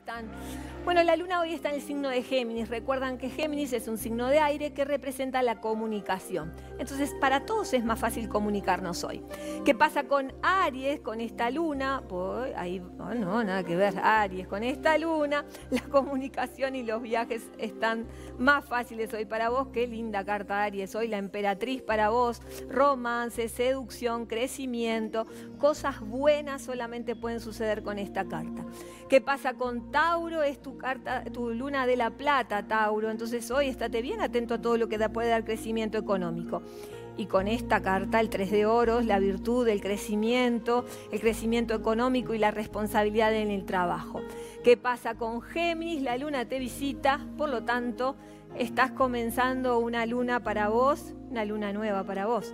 están? Bueno, la luna hoy está en el signo de Géminis. Recuerdan que Géminis es un signo de aire que representa la comunicación. Entonces, para todos es más fácil comunicarnos hoy. ¿Qué pasa con Aries, con esta luna? Pues ahí, no, nada que ver. Aries, con esta luna, la comunicación y los viajes están más fáciles hoy para vos. Qué linda carta, Aries. Hoy la emperatriz para vos. Romance, seducción, crecimiento. Cosas buenas solamente pueden suceder con esta carta. ¿Qué pasa con Tauro? Es tu carta, tu luna de la plata, Tauro. Entonces hoy estate bien atento a todo lo que te puede dar crecimiento económico. Y con esta carta, el 3 de oros, la virtud del crecimiento, el crecimiento económico y la responsabilidad en el trabajo. ¿Qué pasa con Géminis? La luna te visita, por lo tanto, estás comenzando una luna para vos, una luna nueva para vos.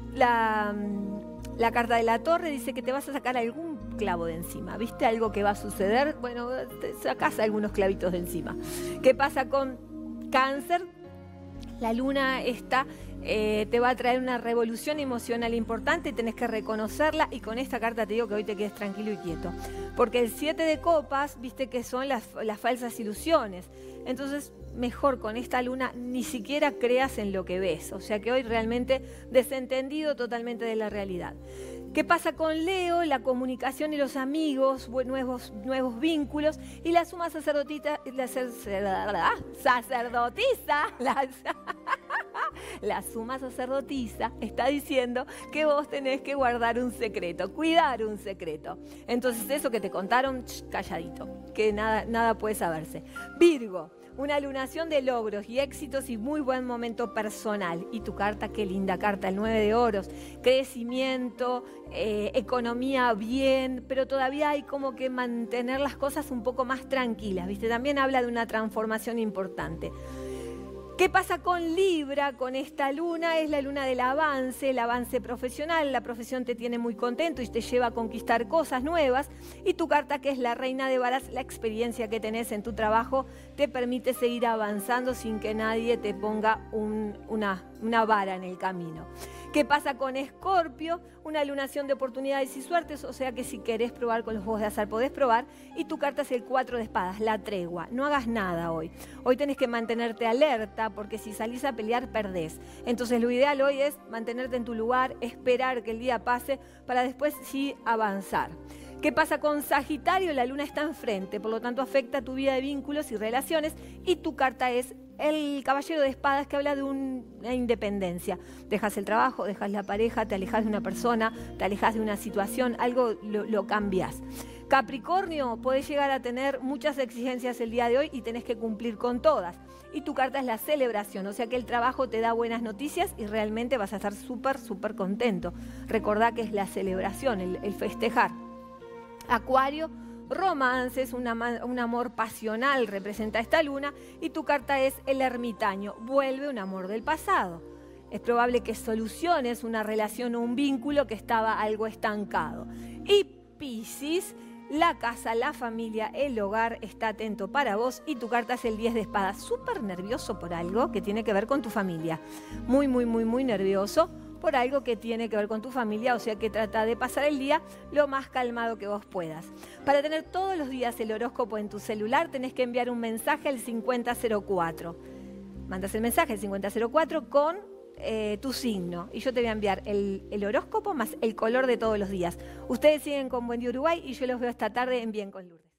La carta de la torre dice que te vas a sacar algún clavo de encima. ¿Viste algo que va a suceder? Bueno, te sacás algunos clavitos de encima. ¿Qué pasa con Cáncer? La luna está, te va a traer una revolución emocional importante, tenés que reconocerla y con esta carta te digo que hoy te quedes tranquilo y quieto. Porque el 7 de copas, viste que son las falsas ilusiones. Entonces, mejor con esta luna ni siquiera creas en lo que ves. O sea que hoy realmente desentendido totalmente de la realidad. ¿Qué pasa con Leo? La comunicación y los amigos, nuevos vínculos. Y la suma sacerdotisa, la suma sacerdotisa está diciendo que vos tenés que guardar un secreto, cuidar un secreto. Entonces eso que te contaron, calladito, que nada puede saberse. Virgo. Una lunación de logros y éxitos y muy buen momento personal. Y tu carta, qué linda carta, el 9 de oros. Crecimiento, economía bien, pero todavía hay como que mantener las cosas un poco más tranquilas, ¿viste? También habla de una transformación importante. ¿Qué pasa con Libra, con esta luna? Es la luna del avance, el avance profesional. La profesión te tiene muy contento y te lleva a conquistar cosas nuevas. Y tu carta, que es la reina de varas, la experiencia que tenés en tu trabajo, te permite seguir avanzando sin que nadie te ponga una vara en el camino. ¿Qué pasa con Escorpio? Una lunación de oportunidades y suertes, o sea que si querés probar con los juegos de azar podés probar. Y tu carta es el 4 de espadas, la tregua. No hagas nada hoy. Hoy tenés que mantenerte alerta porque si salís a pelear perdés. Entonces lo ideal hoy es mantenerte en tu lugar, esperar que el día pase para después sí avanzar. ¿Qué pasa con Sagitario? La luna está enfrente, por lo tanto afecta tu vida de vínculos y relaciones y tu carta es el caballero de espadas que habla de una independencia. Dejas el trabajo, dejas la pareja, te alejas de una persona, te alejas de una situación, algo lo cambias. Capricornio, podés llegar a tener muchas exigencias el día de hoy y tenés que cumplir con todas. Y tu carta es la celebración, o sea que el trabajo te da buenas noticias y realmente vas a estar súper contento. Recordá que es la celebración, el festejar. Acuario, romances, un amor pasional representa esta luna y tu carta es el ermitaño, vuelve un amor del pasado. Es probable que soluciones una relación o un vínculo que estaba algo estancado. Y Piscis, la casa, la familia, el hogar está atento para vos y tu carta es el 10 de espadas. Súper nervioso por algo que tiene que ver con tu familia. Muy nervioso por algo que tiene que ver con tu familia, o sea que trata de pasar el día lo más calmado que vos puedas. Para tener todos los días el horóscopo en tu celular tenés que enviar un mensaje al 5004. Mandas el mensaje al 5004 con tu signo y yo te voy a enviar el horóscopo más el color de todos los días. Ustedes siguen con Buen Día Uruguay y yo los veo esta tarde en Bien con Lourdes.